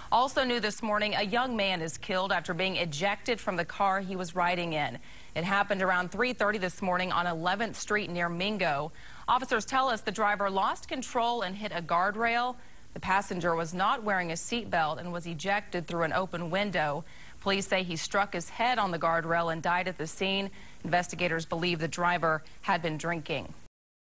Also new this morning, a young man is killed after being ejected from the car he was riding in. It happened around 3:30 this morning on 11th Street near Mingo. Officers tell us the driver lost control and hit a guardrail. The passenger was not wearing a seatbelt and was ejected through an open window. Police say he struck his head on the guardrail and died at the scene. Investigators believe the driver had been drinking.